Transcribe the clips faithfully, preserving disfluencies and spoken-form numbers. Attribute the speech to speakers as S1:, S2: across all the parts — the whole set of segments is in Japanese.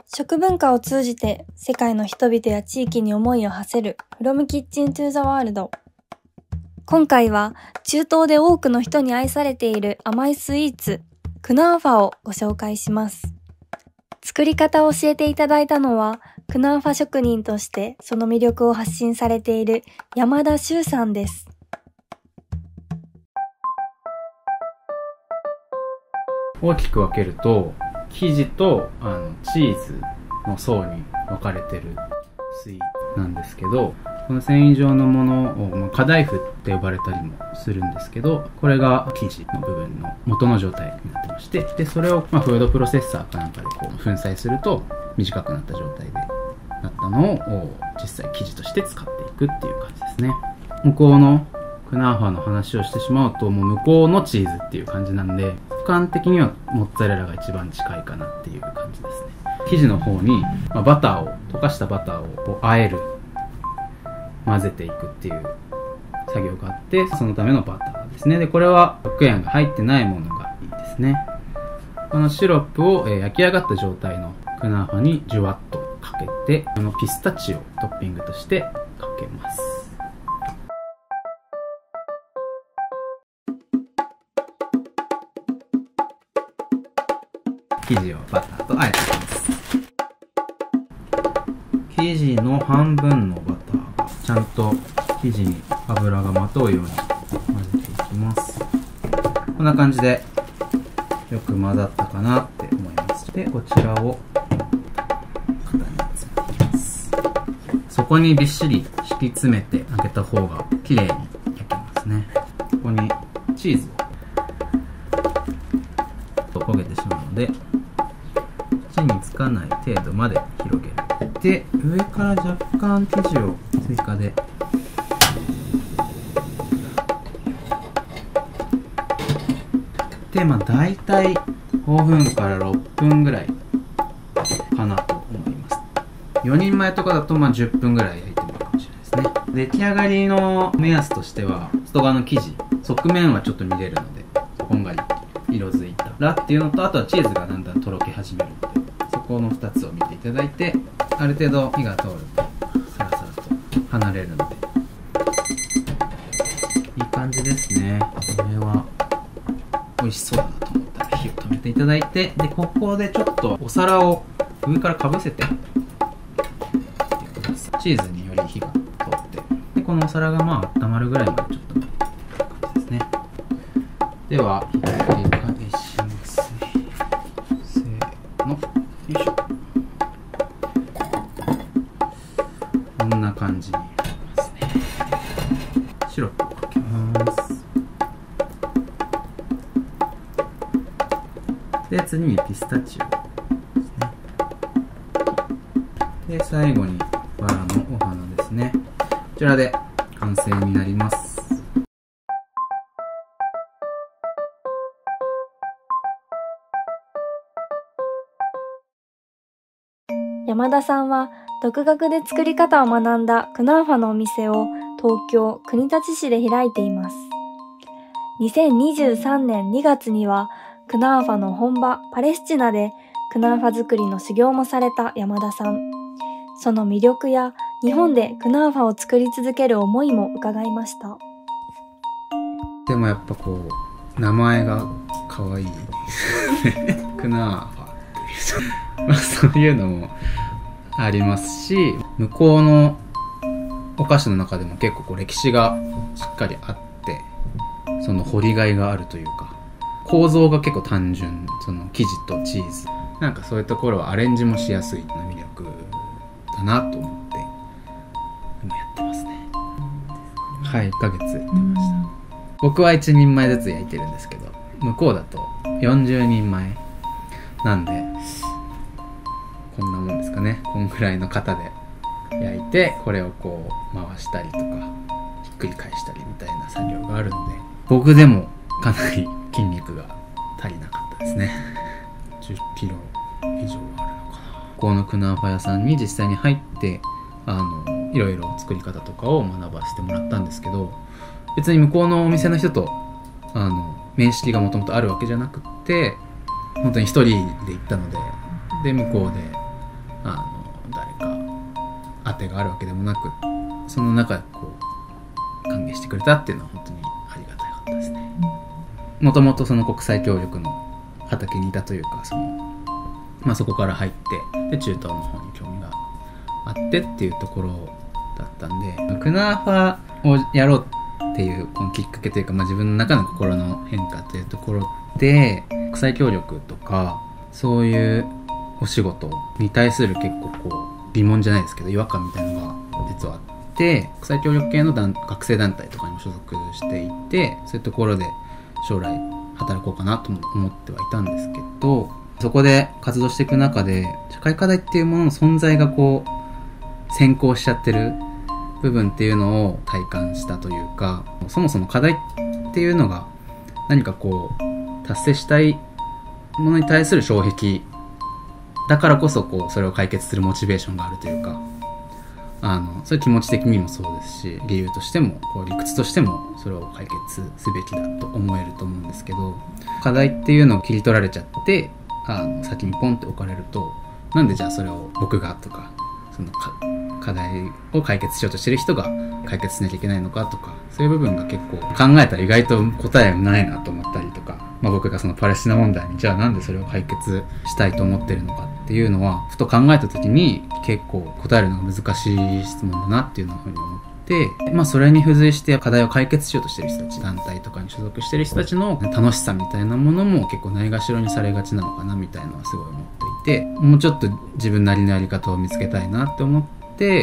S1: 食文化を通じて世界の人々や地域に思いを馳せる From Kitchen to the World。今回は中東で多くの人に愛されている甘いスイーツ、クナーファをご紹介します。作り方を教えていただいたのは、クナーファ職人としてその魅力を発信されている山田修さんです。
S2: 大きく分けると、生地とあのチーズの層に分かれてるスイーツなんですけど、この繊維状のものを、まあ、カダイフって呼ばれたりもするんですけど、これが生地の部分の元の状態になってまして、でそれを、まあ、フードプロセッサーかなんかでこう粉砕すると短くなった状態でなったのを実際生地として使っていくっていう感じですね。向こうのクナーファの話をしてしまうと、もう向こうのチーズっていう感じなんで、俯瞰的にはモッツァレラが一番近いかなっていう感じですね。生地の方に、まあ、バターを溶かしたバターをこう和える、混ぜていくっていう作業があって、そのためのバターですね。でこれはロックヤンが入ってないものがいいですね。このシロップを、えー、焼き上がった状態のクナーファにジュワッとかけて、このピスタチオをトッピングとしてかけます。生地をバターとあえていきます。生地の半分のバターがちゃんと生地に油がまとうように混ぜていきます。こんな感じでよく混ざったかなって思います。でこちらを型に詰めていきます。そこにびっしり敷き詰めてあげた方が綺麗に焼けますね。ここにチーズを焦げてしまうので、土につかない程度まで広げる。で上から若干生地を追加ででまあ大体ごふんからろっぷんぐらいかなと思います。よにんまえとかだとまあじゅっぷんぐらい焼いてもいいかもしれないですね。出来上がりの目安としては、外側の生地側面はちょっと見れるので、こんがり色づいたらっていうのと、あとはチーズがだんだんとろけ始めるので、そこのふたつを見ていただいて、ある程度火が通るとサラサラと離れるのでいい感じですね。これは美味しそうだなと思ったら火を止めていただいて、でここでちょっとお皿を上からかぶせてチーズにより火が通って、でこのお皿がまあ温まるぐらいまでちょっと待って感じですね。ではひっくり返しますね。せーの、よいしょ。こんな感じになりますね。シロップをかけます。で次にピスタチオですね。で最後にバラのお花ですね。こちらで完成になります。
S1: 山田さんは独学で作り方を学んだクナーファのお店を東京国立市で開いています。にせんにじゅうさんねんにがつにはクナーファの本場パレスチナでクナーファ作りの修行もされた山田さん。その魅力や日本でクナーファを作り続ける思いも伺いました。
S2: でもやっぱこう名前が可愛いクナーファっていうまあそういうのもありますし、向こうのお菓子の中でも結構こう歴史がしっかりあって、その掘りがいがあるというか、構造が結構単純、その生地とチーズ、なんかそういうところはアレンジもしやすい魅力だなと思って今やってますね。はい、いっかげつやってました。僕はいちにんまえずつ焼いてるんですけど、向こうだとよんじゅうにんまえなんで、こんなもんですかね。こんぐらいの型で焼いて、これをこう回したりとかひっくり返したりみたいな作業があるので、僕でもかなり筋肉が足りなかったですね。じゅっキロ以上あるのかな。ここのクナーファ屋さんに実際に入ってあのいろいろ作り方とかを学ばせてもらったんですけど、別に向こうのお店の人とあの面識がもともとあるわけじゃなくって、本当に一人で行ったので、で向こうであの誰か当てがあるわけでもなく、その中でこう歓迎してくれたっていうのは本当にありがたかったですね。もともとその国際協力の畑にいたというか、その、まあ、そこから入ってで中東の方に興味があってっていうところだったんで、クナーファをやろうっていうこのきっかけというか、まあ、自分の中の心の変化というところで、国際協力とかそういうお仕事に対する結構こう疑問じゃないですけど違和感みたいなのが実はあって、国際協力系の団学生団体とかにも所属していて、そういうところで将来働こうかなとも思ってはいたんですけど、そこで活動していく中で社会課題っていうものの存在がこう先行しちゃってる部分っていうのを体感したというか、そもそも課題っていうのが何かこう達成したいものに対する障壁だからこそ、こうそれを解決するモチベーションがあるというか、あのそれ気持ち的にもそうですし、理由としてもこう理屈としてもそれを解決すべきだと思えると思うんですけど、課題っていうのを切り取られちゃってあの先にポンって置かれると、なんでじゃあそれを僕がとか、そのか課題を解決しようとしてる人が解決しなきゃいけないのかとか、そういう部分が結構考えたら意外と答えないなと思ったりとか、まあ、僕がそのパレスチナ問題にじゃあなんでそれを解決したいと思ってるのかっていうのはふと考えた時に結構答えるのが難しい質問だなっていうのをふうに思って、まあ、それに付随して課題を解決しようとしてる人たち、団体とかに所属してる人たちの楽しさみたいなものも結構ないがしろにされがちなのかなみたいなのはすごい思っていて、もうちょっと自分なりのやり方を見つけたいなって思って、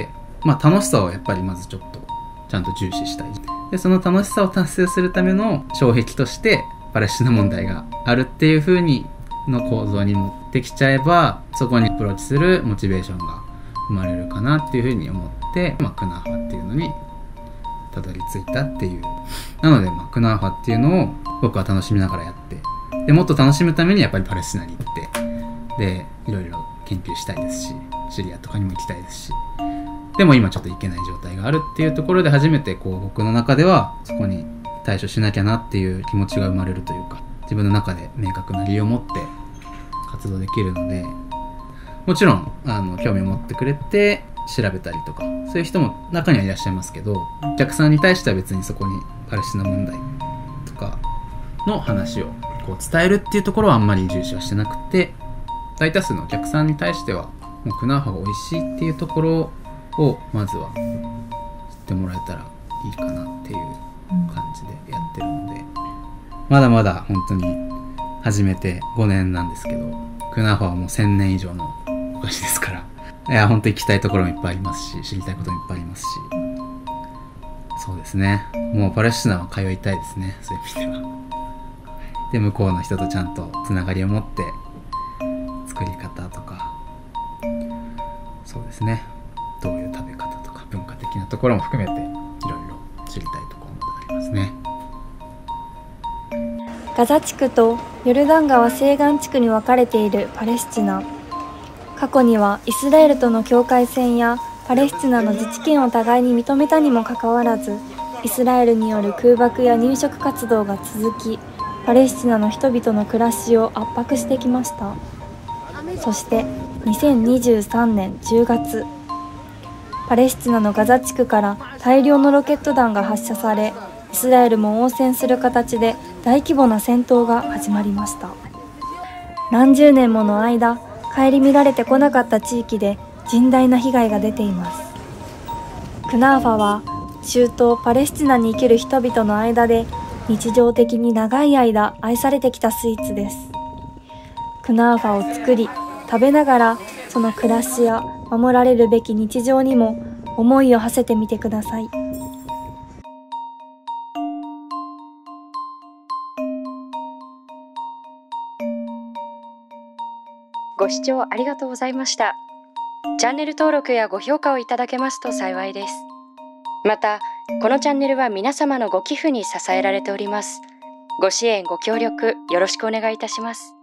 S2: まあ、楽しさをやっぱりまずちょっとちゃんと重視したい。でその楽しさを達成するための障壁としてパレスチナ問題があるっていう風にの構造に持ってきちゃえば、そこにアプローチするモチベーションが生まれるかなっていう風に思って、まあ、クナーファっていうのにたどり着いたっていう。なので、まあ、クナーファっていうのを僕は楽しみながらやって、でもっと楽しむためにやっぱりパレスチナに行って、でいろいろ研究したいですし、シリアとかにも行きたいですし、でも今ちょっと行けない状態があるっていうところで初めてこう僕の中ではそこに対処しなきゃなっていう気持ちが生まれるというか、自分の中で明確な理由を持って活動できるので、もちろんあの興味を持ってくれて調べたりとかそういう人も中にはいらっしゃいますけど、お客さんに対しては別にそこにパレスチナ問題とかの話をこう伝えるっていうところはあんまり重視はしてなくて、大多数のお客さんに対してはもうクナーファが美味しいっていうところをまずは知ってもらえたらいいかなっていう感じでやってるので、まだまだ本当に始めてごねんなんですけど、クナーファはもうせんねん以上のお菓子ですから、いや本当行きたいところもいっぱいありますし、知りたいこともいっぱいありますし、そうですね、もうパレスチナは通いたいですね、そういう意味では。で向こうの人とちゃんとつながりを持って作り方とか、そうですね、どういう食べ方とか文化的なところも含めていろいろ知りたいところもありますね。
S1: ガザ地区とヨルダン川西岸地区に分かれているパレスチナ。過去にはイスラエルとの境界線やパレスチナの自治権を互いに認めたにもかかわらず、イスラエルによる空爆や入植活動が続き、パレスチナの人々の暮らしを圧迫してきました。そしてにせんにじゅうさんねんじゅうがつ、パレスチナのガザ地区から大量のロケット弾が発射され、イスラエルも応戦する形で大規模な戦闘が始まりました。何十年もの間、顧みられてこなかった地域で甚大な被害が出ています。クナーファは中東パレスチナに生きる人々の間で日常的に長い間愛されてきたスイーツです。クナーファを作り食べながら、その暮らしや守られるべき日常にも思いを馳せてみてください。
S3: ご視聴ありがとうございました。チャンネル登録やご評価をいただけますと幸いです。また、このチャンネルは皆様のご寄付に支えられております。ご支援ご協力よろしくお願いいたします。